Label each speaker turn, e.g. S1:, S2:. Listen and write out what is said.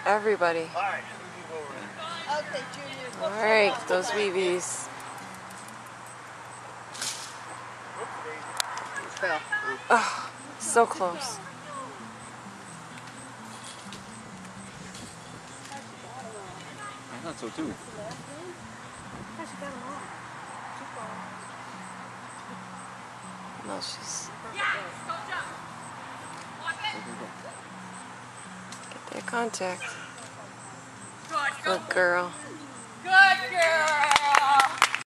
S1: Everybody.
S2: Okay, Junior.
S1: Alright, those weebies.
S2: Fell.
S1: Oh, so close.
S3: I thought so too.
S1: No, she's... Get that contact. Good girl.
S2: Good girl.